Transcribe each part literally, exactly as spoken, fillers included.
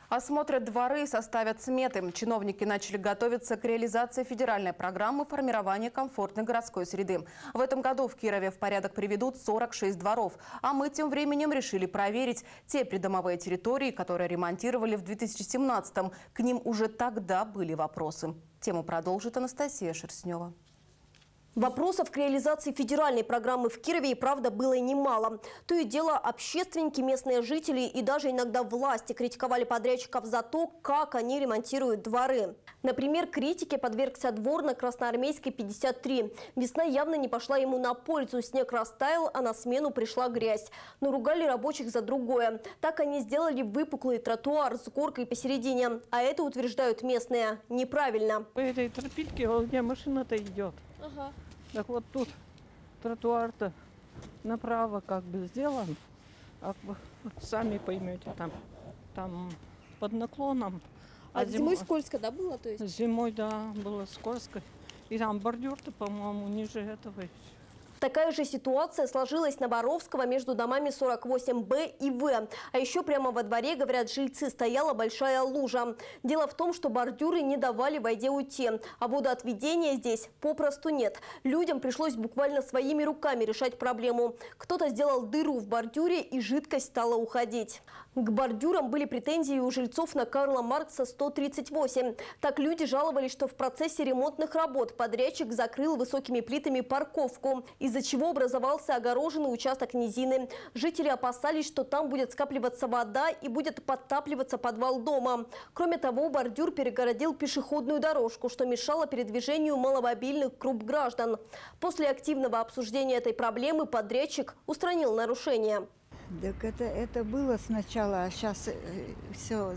Осмотрят дворы и составят сметы. Чиновники начали готовиться к реализации федеральной программы формирования комфортной городской среды. В этом году в Кирове в порядок приведут сорок шесть дворов. А мы тем временем решили проверить те придомовые территории, которые ремонтировали в две тысячи семнадцатом. К ним уже тогда были вопросы. Тему продолжит Анастасия Шерстнева. Вопросов к реализации федеральной программы в Кирове и правда было немало. То и дело общественники, местные жители и даже иногда власти критиковали подрядчиков за то, как они ремонтируют дворы. Например, критике подвергся двор на Красноармейской, пятьдесят три. Весна явно не пошла ему на пользу. Снег растаял, а на смену пришла грязь. Но ругали рабочих за другое. Так они сделали выпуклый тротуар с горкой посередине. А это, утверждают местные, неправильно. По этой тропинке, вот где машина-то идет. Ага. Так вот тут тротуар-то направо как бы сделан, а вы сами поймете, там, там под наклоном. А, а зимой зим... скользко, да, было? То есть? Зимой, да, было скользко. И там бордюр-то, по-моему, ниже этого. Такая же ситуация сложилась на Боровского между домами сорок восемь Б и В. А еще прямо во дворе, говорят жильцы, стояла большая лужа. Дело в том, что бордюры не давали воде уйти, а водоотведения здесь попросту нет. Людям пришлось буквально своими руками решать проблему. Кто-то сделал дыру в бордюре, и жидкость стала уходить. К бордюрам были претензии у жильцов на Карла Маркса сто тридцать восемь. Так люди жаловались, что в процессе ремонтных работ подрядчик закрыл высокими плитами парковку, из-за чего образовался огороженный участок низины. Жители опасались, что там будет скапливаться вода и будет подтапливаться подвал дома. Кроме того, бордюр перегородил пешеходную дорожку, что мешало передвижению маломобильных групп граждан. После активного обсуждения этой проблемы подрядчик устранил нарушения. Так это, это было сначала, а сейчас э, все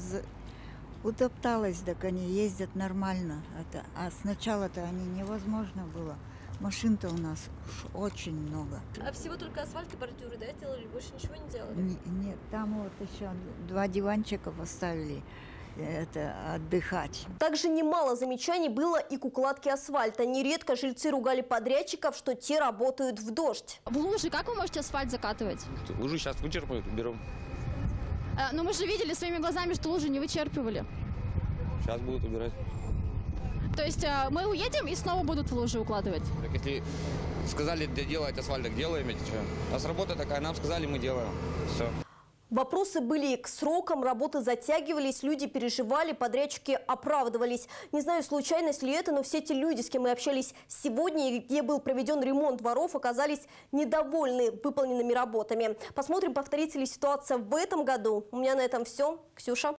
утопталось, так они ездят нормально. Это, а сначала-то они невозможно было. Машин-то у нас очень много. А всего только асфальт и бордюры, да, сделали? Больше ничего не делали? Не, нет, там вот еще два диванчика поставили. Это отдыхать. Также немало замечаний было и к укладке асфальта. Нередко жильцы ругали подрядчиков, что те работают в дождь. В луже как вы можете асфальт закатывать? Лужу сейчас вычерпают, берем. А, но мы же видели своими глазами, что лужи не вычерпывали. Сейчас будут убирать. То есть мы уедем и снова будут в лужи укладывать? Так если сказали делать асфальт, так делаем, ведь что? У нас работа такая, нам сказали, мы делаем. Все. Вопросы были к срокам, работы затягивались, люди переживали, подрядчики оправдывались. Не знаю, случайность ли это, но все те люди, с кем мы общались сегодня, где был проведен ремонт дворов, оказались недовольны выполненными работами. Посмотрим, повторится ли ситуация в этом году. У меня на этом все. Ксюша.